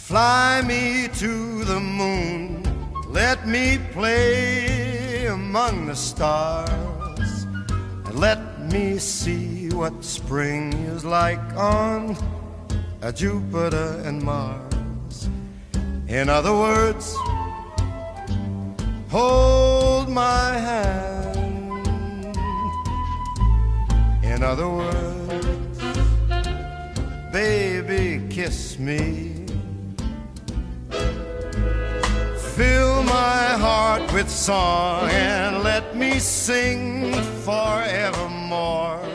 Fly me to the moon, let me play among the stars, and let me see what spring is like on Jupiter and Mars. In other words, hold my hand. In other words, baby, kiss me. Fill my heart with song and let me sing forevermore.